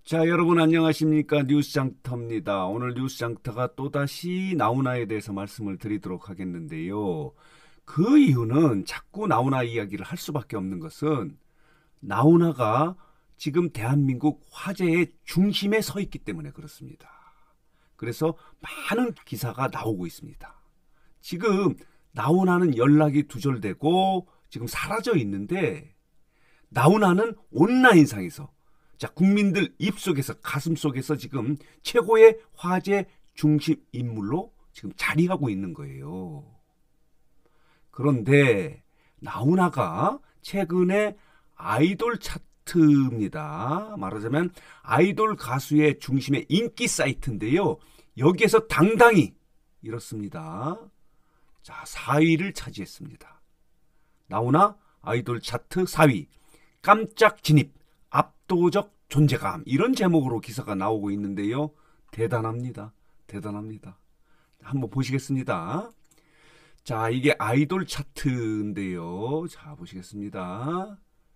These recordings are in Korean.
자, 여러분 안녕하십니까? 뉴스장터입니다. 오늘 뉴스장터가 또다시 나훈아에 대해서 말씀을 드리도록 하겠는데요. 그 이유는 자꾸 나훈아 이야기를 할 수밖에 없는 것은 나훈아가 지금 대한민국 화제의 중심에 서 있기 때문에 그렇습니다. 그래서 많은 기사가 나오고 있습니다. 지금 나훈아는 연락이 두절되고 지금 사라져 있는데 나훈아는 온라인상에서 국민들 입속에서 가슴속에서 지금 최고의 화제 중심 인물로 지금 자리하고 있는 거예요. 그런데 나훈아가 최근에 아이돌 차트입니다. 말하자면 아이돌 가수의 중심의 인기 사이트인데요. 여기에서 당당히 이렇습니다. 자, 4위를 차지했습니다. 나훈아 아이돌 차트 4위. 깜짝 진입. 압도적 존재감, 이런 제목으로 기사가 나오고 있는데요. 대단합니다. 대단합니다. 한번 보시겠습니다. 자, 이게 아이돌 차트인데요. 자, 보시겠습니다.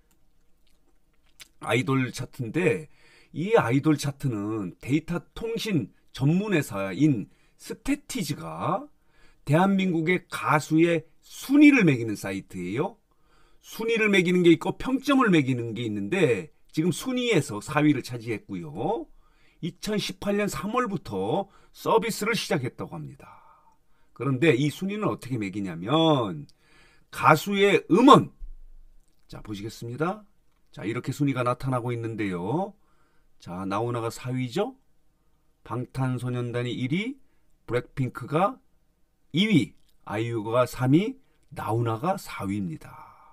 아이돌 차트인데 이 아이돌 차트는 데이터 통신 전문 회사인 스태티즈가 대한민국의 가수의 순위를 매기는 사이트예요. 순위를 매기는 게 있고 평점을 매기는 게 있는데 지금 순위에서 4위를 차지했고요. 2018년 3월부터 서비스를 시작했다고 합니다. 그런데 이 순위는 어떻게 매기냐면 가수의 음원, 자 보시겠습니다. 자, 이렇게 순위가 나타나고 있는데요. 자, 나훈아가 4위죠. 방탄소년단이 1위, 블랙핑크가 2위, 아이유가 3위, 나훈아가 4위입니다.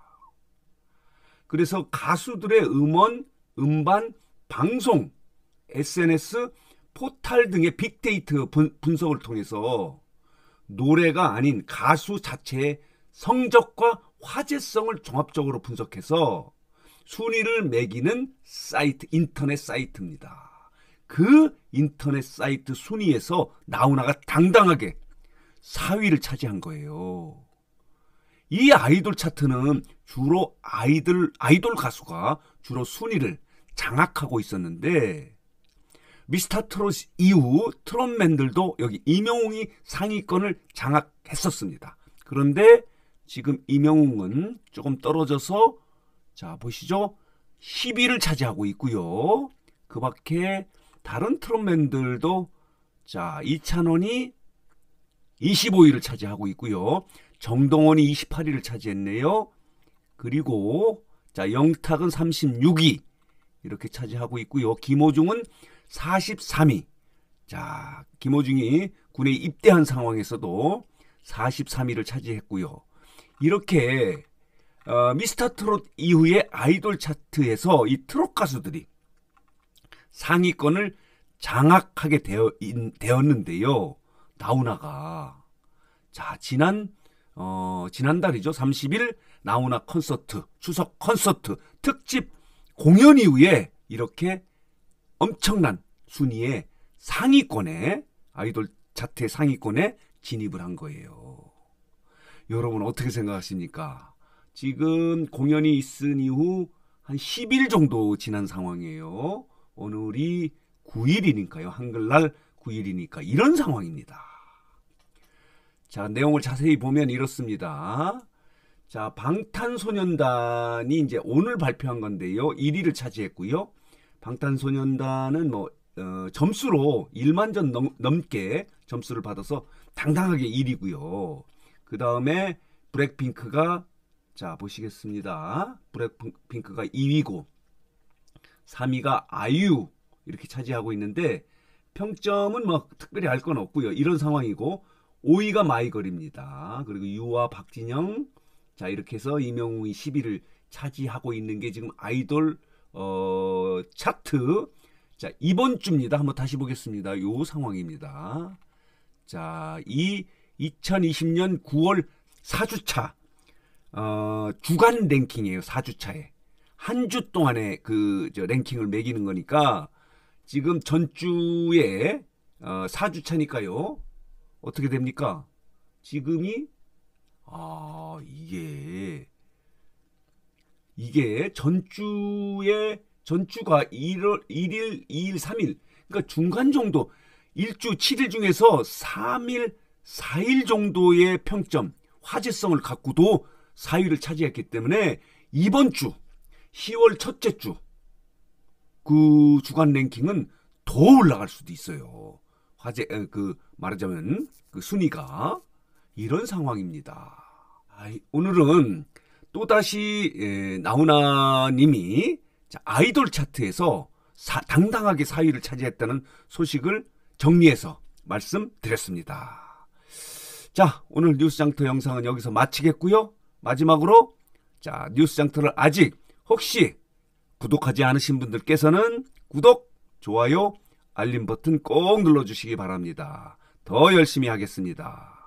그래서 가수들의 음원, 음반, 방송, SNS, 포탈 등의 빅데이터 분석을 통해서 노래가 아닌 가수 자체의 성적과 화제성을 종합적으로 분석해서 순위를 매기는 사이트, 인터넷 사이트입니다. 그 인터넷 사이트 순위에서 나훈아가 당당하게 4위를 차지한 거예요. 이 아이돌 차트는 주로 아이돌 가수가 주로 순위를 장악하고 있었는데 미스터트롯 이후 트롯맨들도 여기 임영웅이 상위권을 장악했었습니다. 그런데 지금 임영웅은 조금 떨어져서 자 보시죠. 10위를 차지하고 있고요. 그 밖에 다른 트롯맨들도 자 이찬원이 25위를 차지하고 있고요. 정동원이 28위를 차지했네요. 그리고 자 영탁은 36위 이렇게 차지하고 있고요. 김호중은 43위. 자, 김호중이 군에 입대한 상황에서도 43위를 차지했고요. 이렇게 미스터트롯 이후에 아이돌 차트에서 이 트롯 가수들이 상위권을 장악하게 되었는데요. 나훈아가 자 지난달이죠. 30일 나훈아 콘서트, 추석 콘서트 특집 공연 이후에 이렇게 엄청난 순위의 상위권에 아이돌 차트의 상위권에 진입을 한 거예요. 여러분 어떻게 생각하십니까? 지금 공연이 있은 이후 한 10일 정도 지난 상황이에요. 오늘이 9일이니까요. 한글날 9일이니까 이런 상황입니다. 자, 내용을 자세히 보면 이렇습니다. 자, 방탄소년단이 이제 오늘 발표한 건데요. 1위를 차지했고요. 방탄소년단은 점수로 1만 점 넘게 점수를 받아서 당당하게 1위고요. 그 다음에 블랙핑크가 자 보시겠습니다. 블랙핑크가 2위고 3위가 아이유 이렇게 차지하고 있는데 평점은 특별히 알 건 없고요. 이런 상황이고 5위가 마이걸입니다. 그리고 유아 박진영 자 이렇게 해서 임영웅이 10위를 차지하고 있는 게 지금 아이돌 차트 자 이번 주입니다. 한번 다시 보겠습니다. 요 상황입니다. 자, 이 2020년 9월 4주차 주간 랭킹이에요. 4주차에 한 주 동안의 랭킹을 매기는 거니까 지금 전주에 4주차니까요. 어떻게 됩니까? 지금이 이게 전주에 전주가 1일, 2일, 3일. 그러니까 중간 정도 1주 7일 중에서 3일, 4일 정도의 평점, 화제성을 갖고도 4위를 차지했기 때문에 이번 주 10월 첫째 주 그 주간 랭킹은 더 올라갈 수도 있어요. 말하자면 그 순위가 이런 상황입니다. 오늘은 또다시 나훈아님이 아이돌 차트에서 당당하게 4위를 차지했다는 소식을 정리해서 말씀드렸습니다. 자, 오늘 뉴스장터 영상은 여기서 마치겠고요. 마지막으로 뉴스장터를 아직 혹시 구독하지 않으신 분들께서는 구독, 좋아요, 알림 버튼 꼭 눌러주시기 바랍니다. 더 열심히 하겠습니다.